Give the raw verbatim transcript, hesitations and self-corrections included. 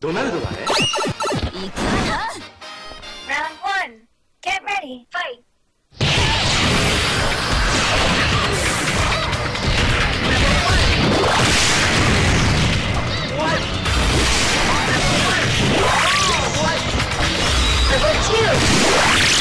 ドナルドがね。 行くわよ。 Round one. Get ready. Fight. What? Level two.